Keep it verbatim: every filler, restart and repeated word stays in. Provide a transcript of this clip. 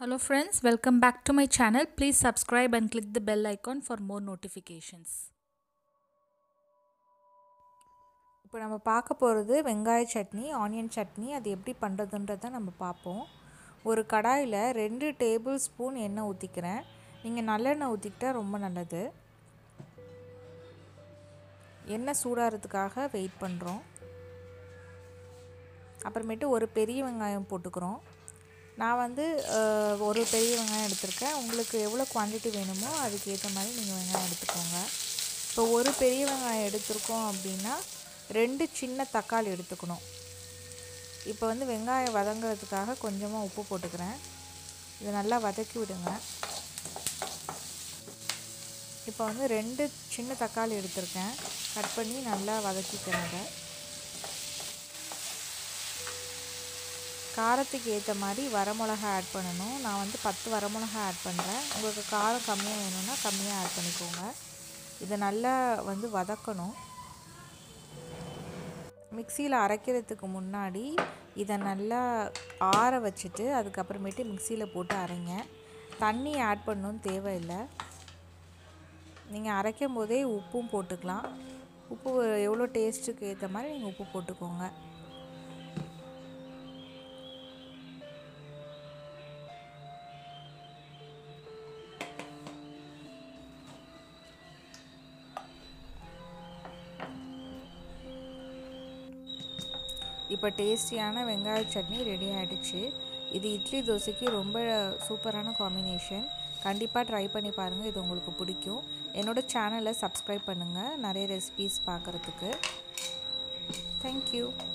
Hello friends, welcome back to my channel. Please subscribe and click the bell icon for more notifications. இப்போ நம்ம பார்க்க போகிறது வெங்காய chutney, onion chutney. அது எப்படி பண்ணுறதுன்றதை நம்ம பார்ப்போம். ஒரு கடாயில் ரெண்டு டேபிள் ஸ்பூன் எண்ணெய் ஊற்றிக்கிறேன். நீங்கள் நல்லெண்ணெய் ஊற்றிக்கிட்டால் ரொம்ப நல்லது. எண்ணெய் சூடாகிறதுக்காக வெயிட் பண்ணுறோம். அப்புறமேட்டு ஒரு பெரிய வெங்காயம் போட்டுக்கிறோம். நான் வந்து ஒரு பெரிய வெங்காயம் எடுத்திருக்கேன். உங்களுக்கு எவ்வளோ குவான்டிட்டி வேணுமோ அதுக்கு ஏற்ற மாதிரி நீங்கள் வெங்காயம் எடுத்துக்கோங்க. இப்போ ஒரு பெரிய வெங்காயம் எடுத்திருக்கோம் அப்படின்னா ரெண்டு சின்ன தக்காளி எடுத்துக்கணும். இப்போ வந்து வெங்காயம் வதங்கிறதுக்காக கொஞ்சமாக உப்பு போட்டுக்கிறேன். இதை நல்லா வதக்கி விடுங்க. இப்போ வந்து ரெண்டு சின்ன தக்காளி எடுத்திருக்கேன். கட் பண்ணி நல்லா வதக்கிக்கிறேன். காரத்துக்கு ஏற்ற மாதிரி வரமிளகா ஆட் பண்ணணும். நான் வந்து பத்து வரமிளகா ஆட் பண்ணுறேன். உங்களுக்கு காரம் கம்மியாக வேணும்னா கம்மியாக ஆட் பண்ணிக்கோங்க. இதை நல்லா வந்து வதக்கணும். மிக்சியில் அரைக்கிறதுக்கு முன்னாடி இதை நல்லா ஆற வச்சுட்டு அதுக்கப்புறமேட்டு மிக்சியில் போட்டு அரைங்க. தண்ணி ஆட் பண்ணணும்னு தேவையில்லை. நீங்கள் அரைக்கும் போதே உப்பும் போட்டுக்கலாம். உப்பு எவ்வளோ டேஸ்ட்டுக்கு ஏற்ற மாதிரி நீங்கள் உப்பு போட்டுக்கோங்க. இப்போ டேஸ்டியான வெங்காய சட்னி ரெடி ஆகிடுச்சு. இது இட்லி தோசைக்கு ரொம்ப சூப்பரான காம்பினேஷன். கண்டிப்பாக ட்ரை பண்ணி பாருங்கள். இது உங்களுக்கு பிடிக்கும். என்னோடய சேனலை சப்ஸ்கிரைப் பண்ணுங்கள் நிறைய ரெசிபீஸ் பார்க்குறதுக்கு. தேங்க்யூ.